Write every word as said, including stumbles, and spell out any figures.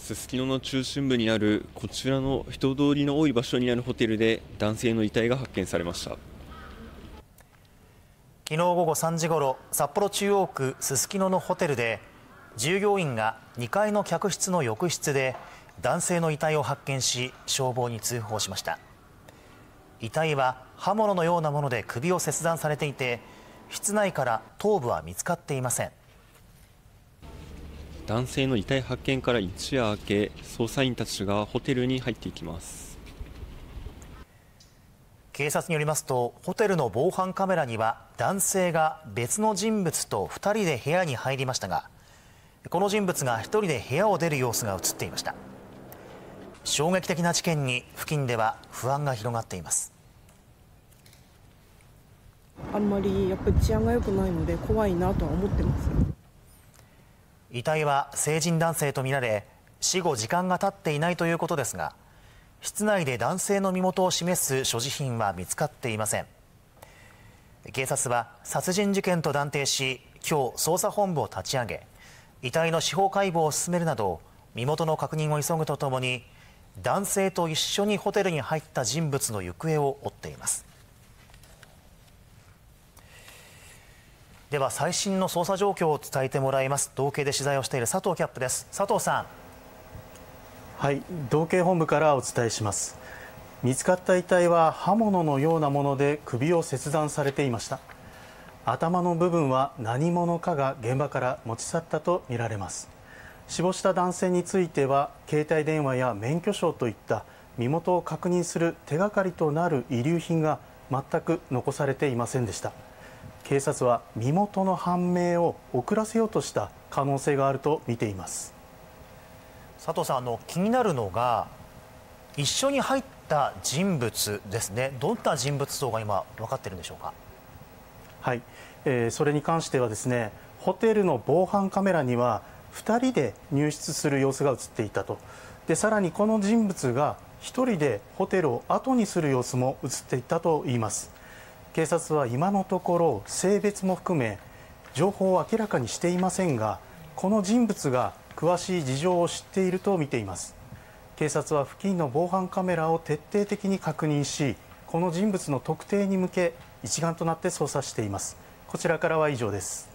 すすきのの中心部にあるこちらの人通りの多い場所にあるホテルで男性の遺体が発見されました。 昨日午後さんじごろ、札幌中央区すすきののホテルで従業員がにかいの客室の浴室で男性の遺体を発見し、消防に通報しました。遺体は刃物のようなもので首を切断されていて、室内から頭部は見つかっていません。 男性の遺体発見から一夜明け、捜査員たちがホテルに入っていきます。 警察によりますと、ホテルの防犯カメラには男性が別の人物とふたりで部屋に入りましたが、この人物がひとりで部屋を出る様子が映っていました。衝撃的な事件に付近では不安が広がっています。 あんまりやっぱり治安が良くないので怖いなとは思ってます。 遺体は成人男性とみられ、死後時間が経っていないということですが、室内で男性の身元を示す所持品は見つかっていません。警察は殺人事件と断定し、今日捜査本部を立ち上げ、遺体の司法解剖を進めるなど身元の確認を急ぐとともに、男性と一緒にホテルに入った人物の行方を追っています。では最新の捜査状況を伝えてもらいます。道警で取材をしている佐藤キャップです。佐藤さん。 はい、道警本部からお伝えします。見つかった遺体は刃物のようなもので首を切断されていました。頭の部分は何者かが現場から持ち去ったとみられます。死亡した男性については携帯電話や免許証といった身元を確認する手がかりとなる遺留品が全く残されていませんでした。警察は身元の判明を遅らせようとした可能性があると見ています。 佐藤さん、あの気になるのが一緒に入った人物ですね。どんな人物像が今分かっているんでしょうか。 はい、えー、それに関してはですね、ホテルの防犯カメラにはふたりで入室する様子が映っていたと。でさらにこの人物がひとりでホテルを後にする様子も映っていたといいます。警察は今のところ性別も含め情報を明らかにしていませんが、この人物が詳しい事情を知っていると見ています。警察は付近の防犯カメラを徹底的に確認し、この人物の特定に向け一丸となって捜査しています。こちらからは以上です。